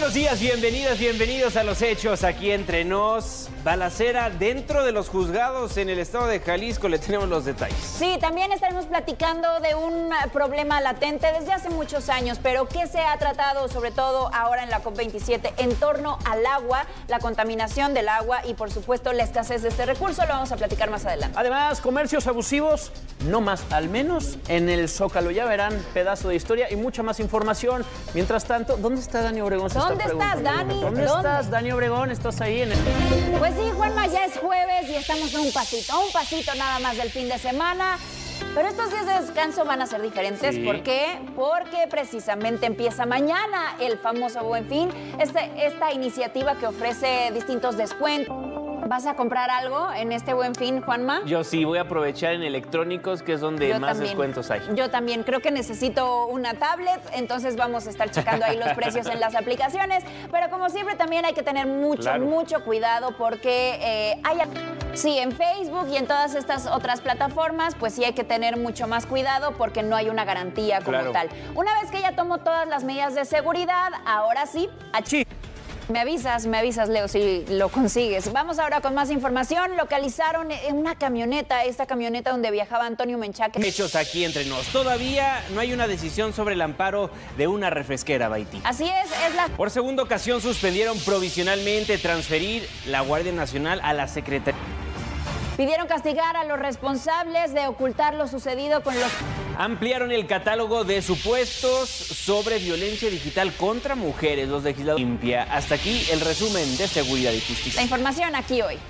buenos días, bienvenidos a Los Hechos, aquí entre nos. Balacera dentro de los juzgados en el estado de Jalisco, le tenemos los detalles. Sí, también estaremos platicando de un problema latente desde hace muchos años, pero que se ha tratado sobre todo ahora en la COP27 en torno al agua, la contaminación del agua y por supuesto la escasez de este recurso, lo vamos a platicar más adelante. Además, comercios abusivos, no más, al menos en el Zócalo. Ya verán pedazo de historia y mucha más información. Mientras tanto, ¿dónde está Dani Obregón? ¿Dónde estás, Dani? ¿Dónde estás, Dani Obregón? ¿Estás ahí en el... Pues sí, Juanma, ya es jueves y estamos a un pasito nada más del fin de semana. Pero estos días de descanso van a ser diferentes. Sí. ¿Por qué? Porque precisamente empieza mañana el famoso Buen Fin, esta iniciativa que ofrece distintos descuentos. ¿Vas a comprar algo en este Buen Fin, Juanma? Yo sí, voy a aprovechar en electrónicos, que es donde más descuentos hay. Yo también, creo que necesito una tablet, entonces vamos a estar checando ahí los precios en las aplicaciones, pero como siempre también hay que tener mucho cuidado porque sí, en Facebook y en todas estas otras plataformas, pues sí hay que tener mucho más cuidado porque no hay una garantía como tal. Una vez que ya tomo todas las medidas de seguridad, ahora sí, Me avisas, Leo, si lo consigues. Vamos ahora con más información. Localizaron en una camioneta, esta camioneta donde viajaba Antonio Menchaca. Hechos aquí entre nos. Todavía no hay una decisión sobre el amparo de una refresquera, Baiti. Así es la... Por segunda ocasión suspendieron provisionalmente transferir la Guardia Nacional a la Secretaría. Pidieron castigar a los responsables de ocultar lo sucedido con los... Ampliaron el catálogo de supuestos sobre violencia digital contra mujeres. Los legisladores limpia. Hasta aquí el resumen de Seguridad y Justicia. La información aquí hoy.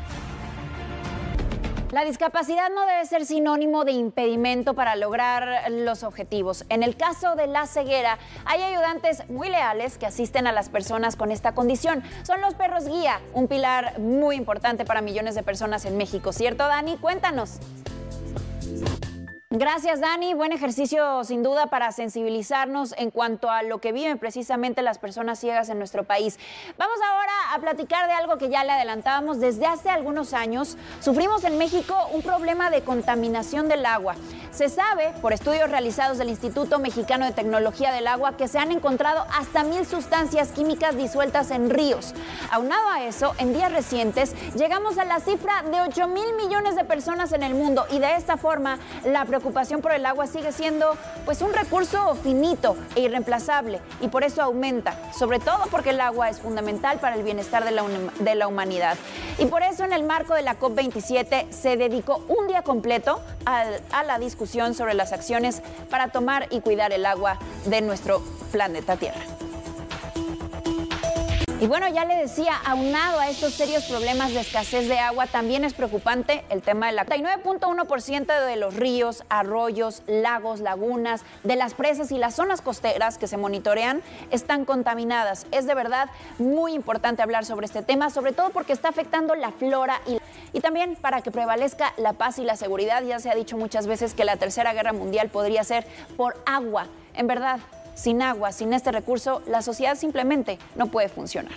La discapacidad no debe ser sinónimo de impedimento para lograr los objetivos. En el caso de la ceguera, hay ayudantes muy leales que asisten a las personas con esta condición. Son los perros guía, un pilar muy importante para millones de personas en México. ¿Cierto, Dani? Cuéntanos. Gracias, Dani. Buen ejercicio, sin duda, para sensibilizarnos en cuanto a lo que viven precisamente las personas ciegas en nuestro país. Vamos ahora a platicar de algo que ya le adelantábamos. Desde hace algunos años sufrimos en México un problema de contaminación del agua. Se sabe, por estudios realizados del Instituto Mexicano de Tecnología del Agua, que se han encontrado hasta 1000 sustancias químicas disueltas en ríos. Aunado a eso, en días recientes llegamos a la cifra de 8,000 millones de personas en el mundo y de esta forma la preocupación por el agua sigue siendo pues un recurso finito e irreemplazable y por eso aumenta, sobre todo porque el agua es fundamental para el bienestar de la humanidad. Y por eso en el marco de la COP27 se dedicó un día completo a la discusión sobre las acciones para tomar y cuidar el agua de nuestro planeta Tierra. Y bueno, ya le decía, aunado a estos serios problemas de escasez de agua, también es preocupante el tema del agua. El 99.1% de los ríos, arroyos, lagos, lagunas, de las presas y las zonas costeras que se monitorean están contaminadas. Es de verdad muy importante hablar sobre este tema, sobre todo porque está afectando la flora y también para que prevalezca la paz y la seguridad. Ya se ha dicho muchas veces que la Tercera Guerra Mundial podría ser por agua. En verdad, sin agua, sin este recurso, la sociedad simplemente no puede funcionar.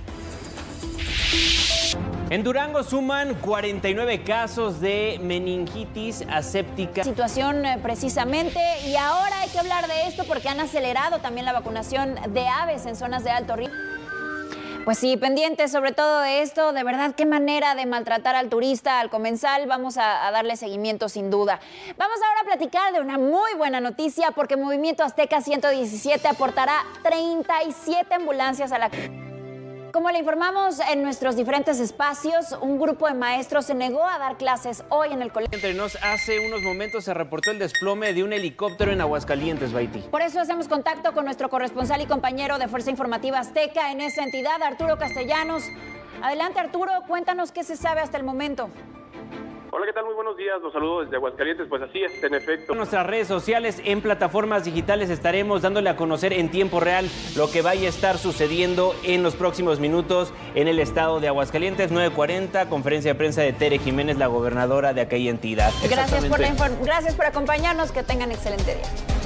En Durango suman 49 casos de meningitis aséptica. Situación precisamente, y ahora hay que hablar de esto porque han acelerado también la vacunación de aves en zonas de alto riesgo. Pues sí, pendientes sobre todo de esto, de verdad, qué manera de maltratar al turista, al comensal, vamos a darle seguimiento sin duda. Vamos ahora a platicar de una muy buena noticia porque Movimiento Azteca 117 aportará 37 ambulancias a la... Como le informamos en nuestros diferentes espacios, un grupo de maestros se negó a dar clases hoy en el colegio. Entre nos, hace unos momentos se reportó el desplome de un helicóptero en Aguascalientes, Baiti. Por eso hacemos contacto con nuestro corresponsal y compañero de Fuerza Informativa Azteca en esa entidad, Arturo Castellanos. Adelante, Arturo, cuéntanos qué se sabe hasta el momento. Hola, ¿qué tal? Muy buenos días, los saludos desde Aguascalientes. Pues así es, en efecto. En nuestras redes sociales, en plataformas digitales, estaremos dándole a conocer en tiempo real lo que vaya a estar sucediendo en los próximos minutos en el estado de Aguascalientes. 9:40, conferencia de prensa de Tere Jiménez, la gobernadora de aquella entidad. Gracias por acompañarnos, que tengan excelente día.